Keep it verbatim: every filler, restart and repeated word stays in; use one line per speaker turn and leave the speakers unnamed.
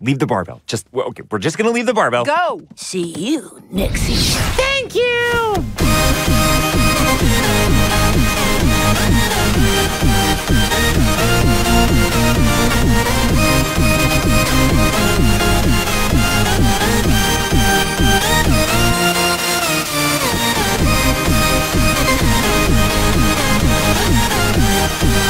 leave the barbell. Just, well, okay, we're just gonna leave the barbell.
Go.
See you next season.
Thank you.
We'll be right back.